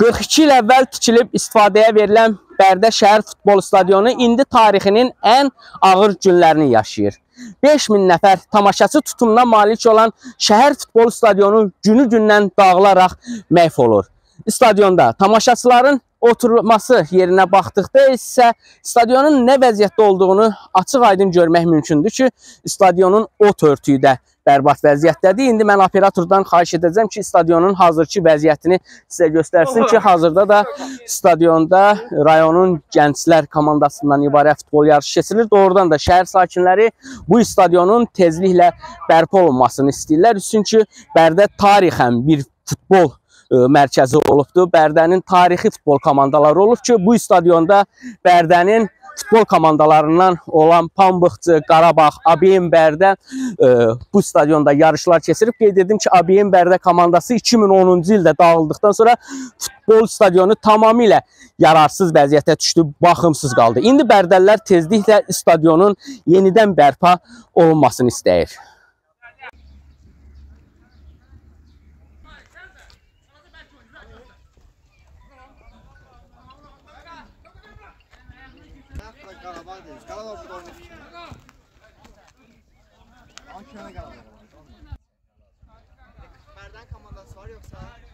42 il əvvəl tikilib istifadəyə verilən Bərdə şəhər futbol stadionu indi tarixinin ən ağır günlərini yaşayır. 5000 nəfər tamaşaçı tutumuna malik olan şəhər futbol stadionu günü-gündən dağılaraq məhv olur. Stadionda tamaşaçıların oturması yerinə baxdıqda isə stadionun nə vəziyyətdə olduğunu açıq-aydın görmək mümkündür ki, stadionun ot örtüyü də bərbad vəziyyətdədir. İndi mən operatordan xahiş edəcəm ki, stadionun hazırki vəziyyətini sizə göstərsin ki, hazırda da stadionda rayonun gənclər komandasından ibarət futbol yarışı keçirilir. Doğrudan da şəhər sakinləri bu stadionun tezliklə bərpa olunmasını istəyirlər. Çünki Bərdə tarixən bir futbol mərkəzi olubdur. Bərdənin tarixi futbol komandaları olub ki, bu stadionda Bərdənin futbol komandalarından olan Pambıqçı, Qarabağ, ABM Bərdə bu stadionda yarışlar keçirib. Qeyd edim ki, ABM Bərdə komandası 2010-cu ildə dağıldıqdan sonra futbol stadionu tamamilə yararsız vəziyyətə düşdü, baxımsız qaldı. İndi Bərdəlilər tezliklə stadionun yenidən bərpa olunmasını istəyir. Qarabağ burada oynayır. Ankara Qarabağ. Bərdən komandası var yoxsa?